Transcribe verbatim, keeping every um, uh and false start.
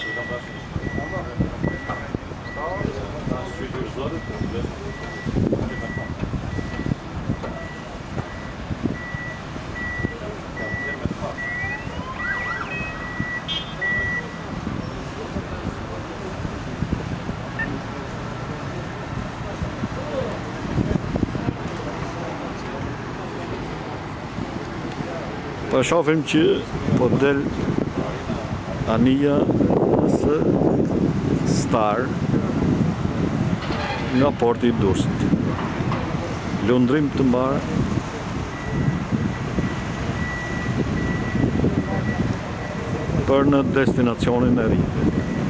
Po shohim që po del anija së Star nga porti i Durrësit. Lundrim të mbarë për në destinacionin e ri.